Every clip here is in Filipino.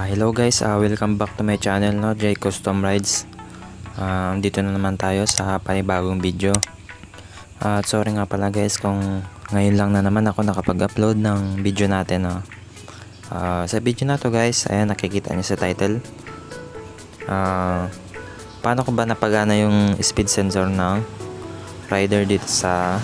Hello guys, welcome back to my channel, no, J Custom Rides. Dito na naman tayo sa panibagong video. At sorry nga pala guys kung ngayon lang na naman ako nakapag-upload ng video natin, no. Sa video na to guys, ayan, nakikita niyo sa title. Paano ko ba napagana yung speed sensor ng rider dito sa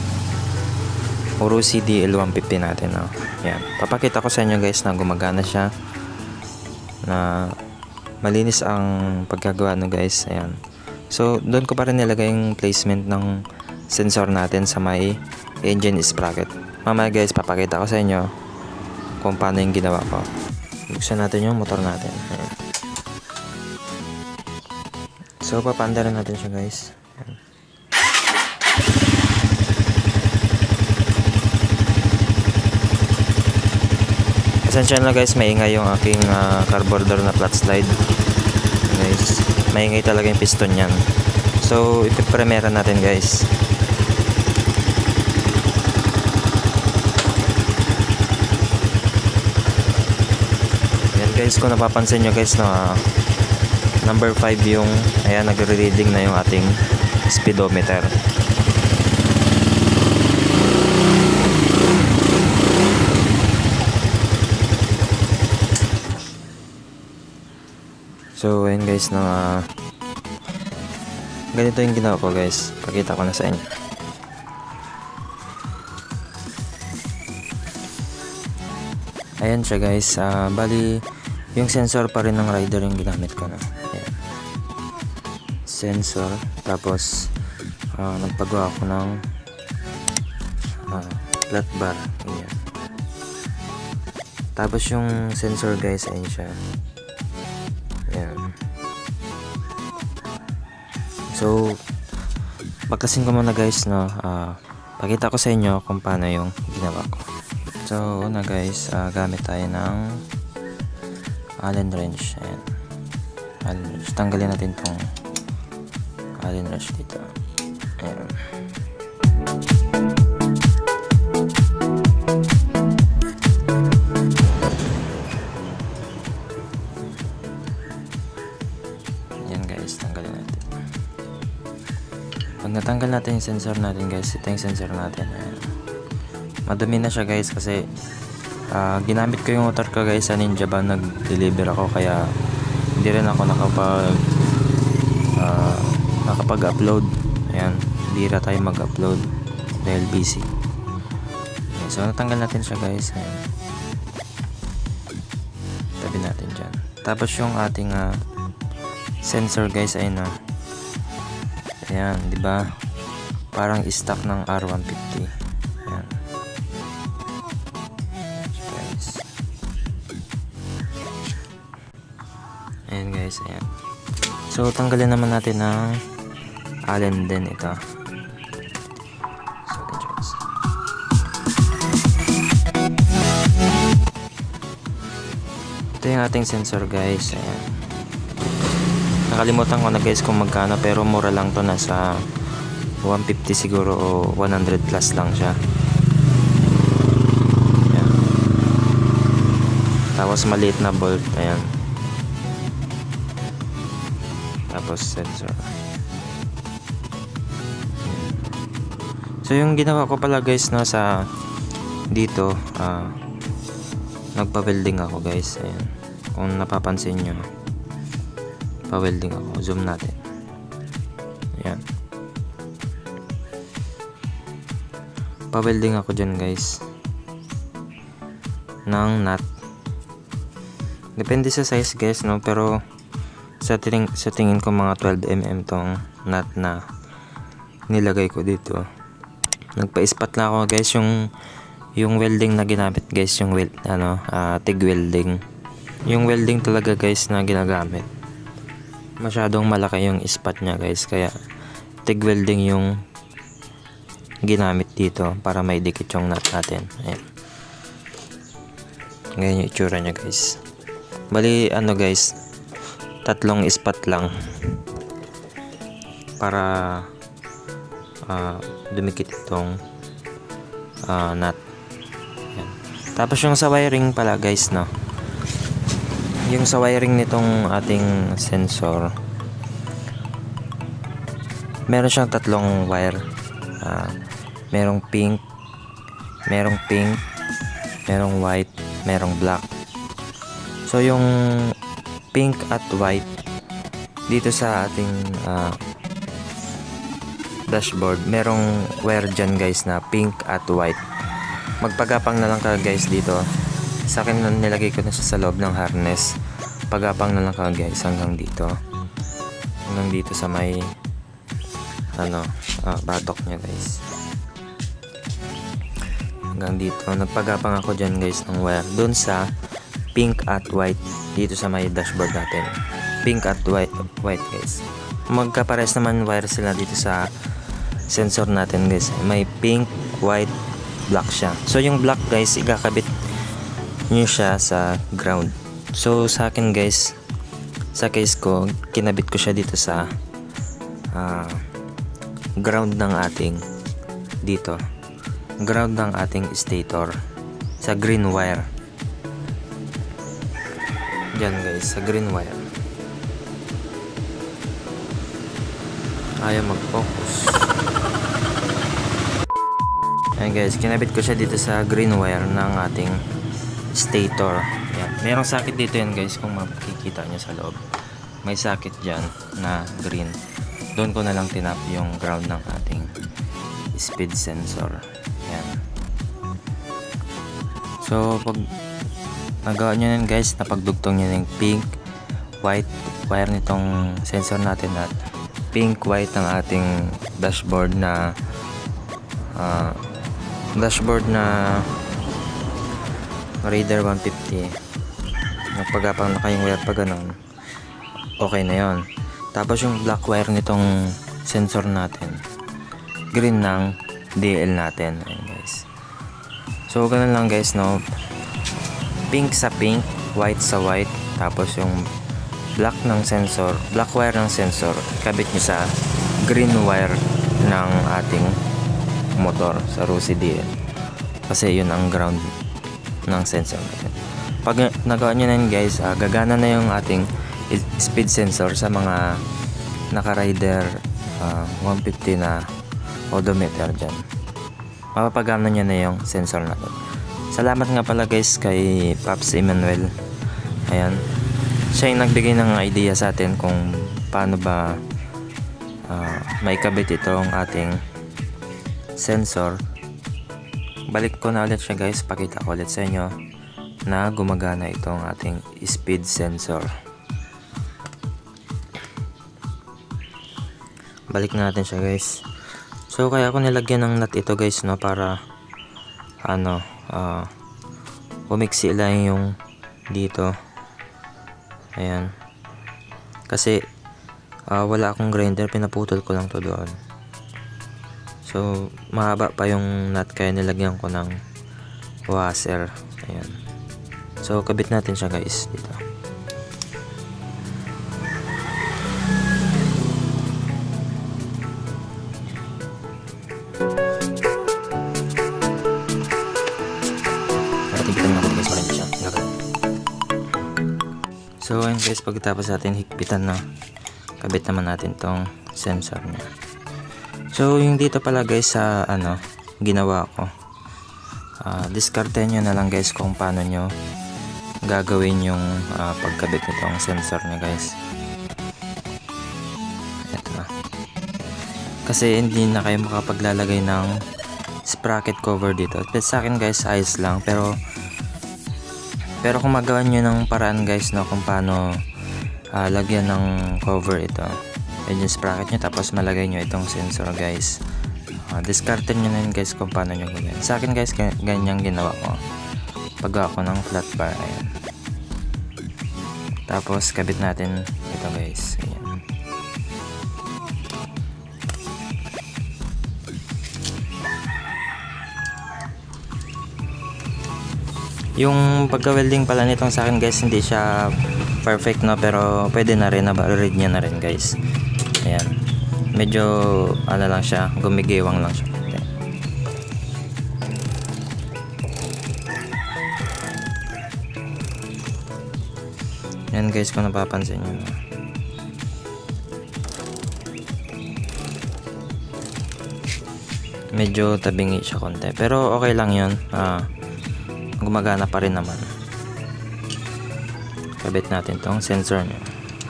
Urusi DL150 natin, no. Ayan, papakita ko sa inyo guys na gumagana siya, na malinis ang pagkagawa no guys. Ayan, so doon ko pa rin nilagay yung placement ng sensor natin sa may engine sprocket. Mamaya guys, papakita ko sa inyo kung paano yung ginawa ko. Buksan natin yung motor natin. Ayan. So papanda rin natin siya guys. Ayan. Pasensya na guys, maingay yung aking carburetor na flat slide guys. Maingay talaga yung piston yan. So ipipremera natin guys. Yan guys, kung napapansin nyo guys, no, number 5 yung, ayan, nagre-reading na yung ating speedometer. So ayun guys, no, ganito yung ginawa ko guys. Pakita ko na sa inyo. Ayan siya guys. Bali yung sensor pa rin ng rider yung ginamit ko na. Ayan. Sensor. Tapos nagpagawa ko ng flat bar. Ayan. Tapos yung sensor guys, ayun siya. Ayan. So baklasin ko muna guys, no. Pakita ko sa inyo kung paano yung ginawa ko. So una guys, gamit tayo ng Allen wrench. Ayan. Allen wrench. Tanggalin natin tong Allen wrench dito. Ayan. Tanggalin natin. Pag natanggal natin yung sensor natin guys, ito yung sensor natin. Ayan. Madumi na siya guys kasi ginamit ko yung motor ko guys sa Ninja Van, nag-deliver ako, kaya hindi rin ako nakapag-upload. Ayan, hindi rin tayo mag-upload dahil busy. Ayan. So natanggal natin siya guys. Ayan. Tabi natin dyan. Tapos yung ating sensor guys, ayun na. Ayan, di ba? Parang stock ng R150. Ayan. Guys. Ayan guys, ayan. So tanggalin naman natin ng Allen din ito. So, ito yung ating sensor guys. Ayan. Nakalimutan ko na guys kung magkano, pero mura lang to, nasa 150 siguro o 100 plus lang siya. Ayan. Tapos maliit na bolt. Ayan. Tapos sensor. Ayan. So yung ginawa ko pala guys, no, sa dito, nagpa-welding ako guys. Ayan. Kung napapansin nyo, pa-welding ako. Zoom natin. Ayan. Pa-welding ako dyan guys ng nut. Depende sa size guys, no, pero sa tingin ko mga 12mm tong nut na nilagay ko dito. Nagpa-ispat lang ako guys. Yung welding na ginamit guys, yung TIG welding. Yung welding talaga guys na ginagamit, masyadong malaki yung ispat niya guys, kaya TIG welding yung ginamit dito para may dikit yung nut natin. Ayan. Ganyan yung itsura niya guys. Bali guys, 3 ispat lang para dumikit itong nut. Ayan. Tapos yung sa wiring pala guys, no, yung sa wiring nitong ating sensor, meron siyang tatlong wire. Merong pink, merong white, merong black. So yung pink at white dito sa ating dashboard, merong wire dyan guys na pink at white. Magpagapang na lang ka guys dito. Sa akin nilagay ko na siya sa loob ng harness. Pagapang na lang ka guys hanggang dito. Hanggang dito sa may batok niya guys. Hanggang dito. Nagpagapang ako dyan guys ng wire dun sa pink at white dito sa may dashboard natin. Pink at white guys. Magkapares naman wire sila dito sa sensor natin guys. May pink, white, black siya. So yung black guys, ikakabit nyo siya sa ground. So sa akin guys, sa case ko, kinabit ko siya dito sa ground ng ating ground ng ating stator sa green wire. Diyan guys, sa green wire. Ayaw mag-focus. Ayan guys, kinabit ko siya dito sa green wire ng ating stator. Ayan. Merong sakit dito yan guys, kung makikita nyo sa loob. May sakit dyan na green. Doon ko na lang tinap yung ground ng ating speed sensor. Ayan. So pag nagawa nyo yan guys, napagdugtong nyo yung pink, white wire nitong sensor natin at pink, white ng ating dashboard na Raider 150. Nagpagapang na kayong wire pa ganun, okay na yon. Tapos yung black wire nitong sensor natin, green ng DL natin. Ayan guys. So ganun lang guys, no? Pink sa pink, white sa white, tapos yung black ng sensor, black wire ng sensor, ikabit nyo sa green wire ng ating motor sa Rusi DL. Kasi yun ang ground ng sensor natin. Pag nagawa nyo na yun guys, gagana na yung ating speed sensor sa mga naka-rider 150 na odometer dyan. Mapapagana nyo na yung sensor natin. Salamat nga pala guys kay Pops Emmanuel. Ayan, siya yung nagbigay ng idea sa atin kung paano ba maikabit itong ating sensor. Balik ko na ulit siya guys, pakita ko ulit sa inyo na gumagana itong ating speed sensor. Balik natin siya guys. So kaya ako nilagyan ng nut ito guys, no, para umiksi lang yung dito. Ayan, kasi wala akong grinder, pinaputol ko lang to doon. So mahaba pa yung nut kaya nilagyan ko ng washer. Ayan. So kabit natin siya guys dito. So ayun guys, pagkatapos natin higpitan na, kabit naman natin tong sensor niya. So yung dito pala guys sa ginawa ko, diskarte nyo na lang guys kung paano nyo gagawin yung pagkabit nitong sensor niya guys. Ito na. Kasi hindi na kayo makapaglalagay ng sprocket cover dito. But sa akin guys, ayos lang, pero kung magawa nyo ng paraan guys, no, kung paano lagyan ng cover ito, yung sprocket nyo, tapos malagay nyo itong sensor guys, diskarte nyo na yun guys kung paano nyo gawin. Sa akin guys, ganyan ginawa ko paggawa ko ng flat bar. Ayan. Tapos kabit natin ito guys. Ayan. Yung pagka-welding pala nitong sa akin guys, hindi siya perfect, no, pero pwede na rin, na-read niya na rin guys. Ayan. Medyo lang siya, gumigiwang lang siya. Yan guys, kung napapansin nyo. Medyo tabingi siya konti. Pero okay lang yun. Gumagana pa rin naman. Kabit natin tong sensor niya.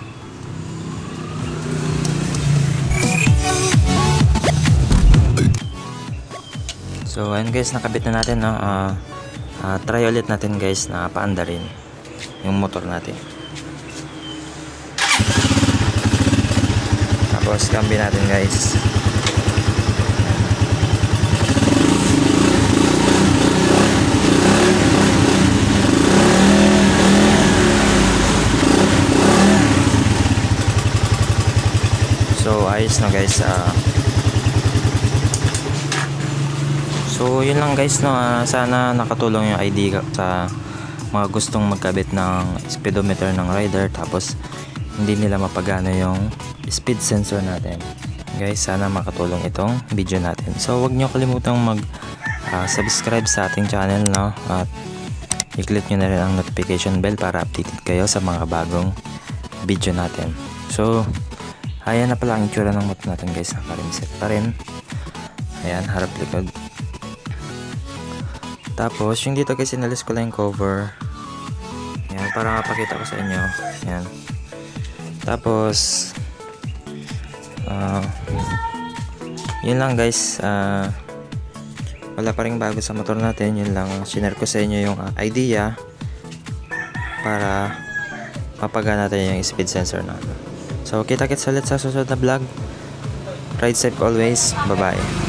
So ayun guys, nakabit na natin, no? Try ulit natin guys na paanda rin yung motor natin. Tapos cambio natin guys. So ayos na guys. So yun lang guys, no. Sana nakatulong yung idea sa mga gustong magkabit ng speedometer ng rider tapos hindi nila mapagana yung speed sensor natin. Guys, sana makatulong itong video natin. So wag niyo kalimutang mag subscribe sa ating channel, no. At i-click nyo na rin ang notification bell para updated kayo sa mga bagong video natin. So ayan na pala ang itsura ng motor natin guys. Naka-reset pa rin. Ayan, harap likod. Tapos, yung dito guys, inalis ko lang yung cover. Yan, para mapakita ko sa inyo. Yan. Tapos, yun lang guys. Wala pa rin bago sa motor natin. Yun lang, sinare ko sa inyo yung idea para mapagana natin yung speed sensor natin. So, kita-kits ulit sa susunod na vlog. Ride safe always. Bye-bye.